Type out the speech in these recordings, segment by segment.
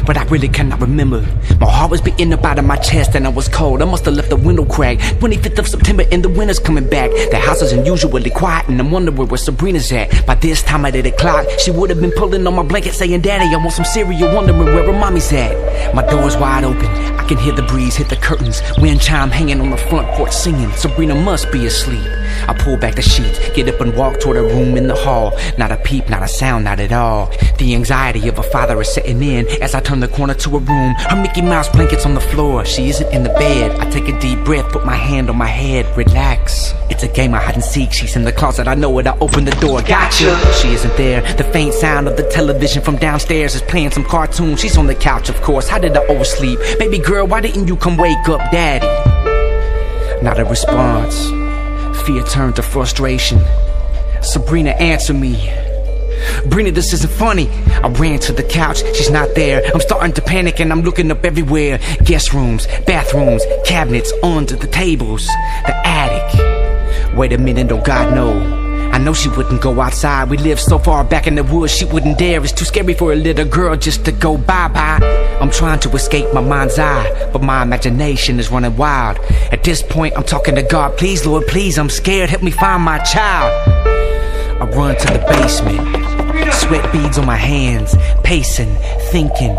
but I really cannot remember. My heart was beating up out of my chest and I was cold. I must have left the window cracked. 25th of September and the winter's coming back. The house is unusually quiet and I'm wondering where Sabrina's at. By this time at 8 o'clock, she would have been pulling on my blanket saying, "Daddy, I want some cereal," wondering where her mommy's at. My door's wide open, I can hear the breeze hit the curtains. Wind chime hanging on the front porch singing, Sabrina must be asleep. I pull back the sheets, get up and walk toward her room in the hall. Not a peep, not a sound, not at all. The anxiety of a father is setting in as I turn the corner to her room. Her Mickey Mouse blanket's on the floor, she isn't in the bed. I take a deep breath, put my hand on my head, relax. It's a game of hide and seek, she's in the closet, I know it, I open the door, gotcha. She isn't there, the faint sound of the television from downstairs is playing some cartoon. She's on the couch, of course, how did I oversleep? Baby girl, why didn't you come wake up, daddy? Not a response. Fear turned to frustration. Sabrina, answer me. Brina, this isn't funny. I ran to the couch, she's not there. I'm starting to panic and I'm looking up everywhere. Guest rooms, bathrooms, cabinets, under the tables, the attic. Wait a minute, oh God, no. I know she wouldn't go outside. We live so far back in the woods, she wouldn't dare. It's too scary for a little girl just to go bye-bye. I'm trying to escape my mind's eye, but my imagination is running wild. At this point, I'm talking to God. Please, Lord, please, I'm scared. Help me find my child. I run to the basement. Sweat beads on my hands, pacing, thinking,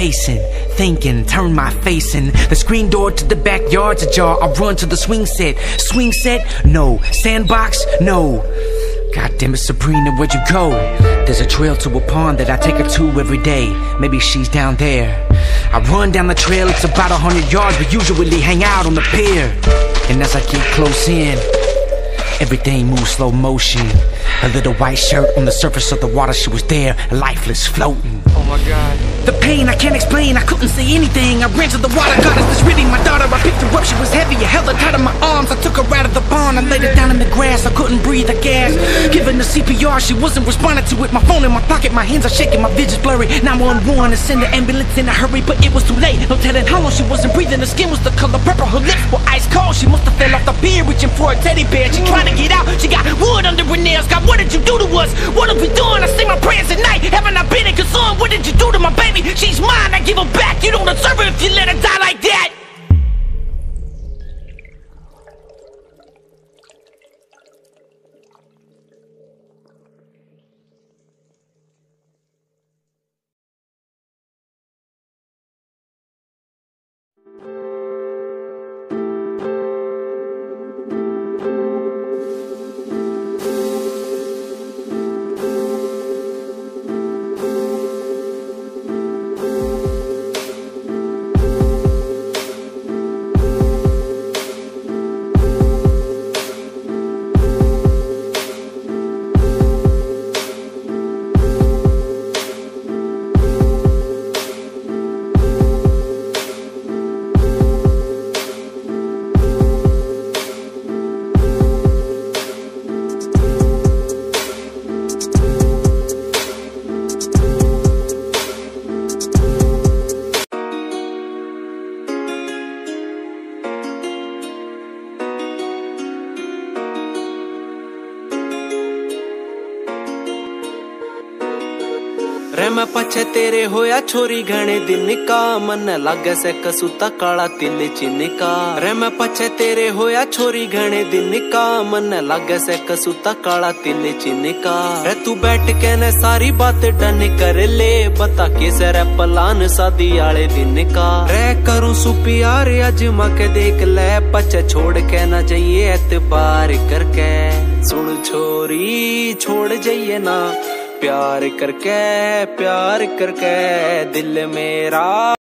turn my face in. The screen door to the backyard's ajar. I run to the swing set. Swing set? No. Sandbox? No. God damn it, Sabrina, where'd you go? There's a trail to a pond that I take her to every day. Maybe she's down there. I run down the trail, it's about 100 yards. We usually hang out on the pier. And as I get close in, everything moves slow motion. A little white shirt on the surface of the water, she was there, lifeless, floating. Oh my God. The pain I can't explain, I couldn't say anything. I ran to the water, God, is this really my daughter? I picked her up, she was heavy, I held her tight in my arms. I took her out of the pond, I laid her down in the grass. I couldn't breathe, I gasped. Giving the CPR, she wasn't responding to it. My phone in my pocket, my hands are shaking, my vision's blurry. 911 to send the ambulance in a hurry, but it was too late. No telling how long she wasn't breathing, her skin was the color purple. Her lips were ice cold, she must have fell off the pier reaching for a teddy bear. She tried to get out, she got wood under her nails. God, what did you do to us? What are we doing? I say my prayers at night. Haven't I been concerned? What did you do to my baby? She's mine, I give her back. You don't deserve her if you let her die like that. रे मैं पछे तेरे होया छोरी घने दिन का मन लागे से कसूता काला तिल चिनका। रे मैं पछे तेरे होया छोरी घने दिन का मन लागे से कसूता काला तिल चिनका। रे तू बैठ के न सारी बात डन कर ले बता कैसे रे पलान शादी आले दिन का। रे करूं सुपियार अजमा के देख ले पछे छोड़ के न जाइए एतबार करके। सुन छोरी छोड़ जाइए ना प्यार करके दिल मेरा